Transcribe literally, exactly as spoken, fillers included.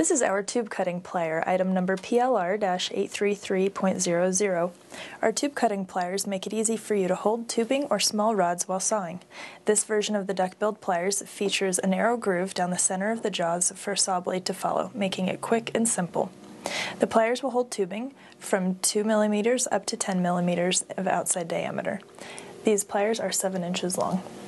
This is our tube cutting plier, item number P L R eight three three point zero zero. Our tube cutting pliers make it easy for you to hold tubing or small rods while sawing. This version of the duck-billed pliers features a narrow groove down the center of the jaws for a saw blade to follow, making it quick and simple. The pliers will hold tubing from two millimeters up to ten millimeters of outside diameter. These pliers are seven inches long.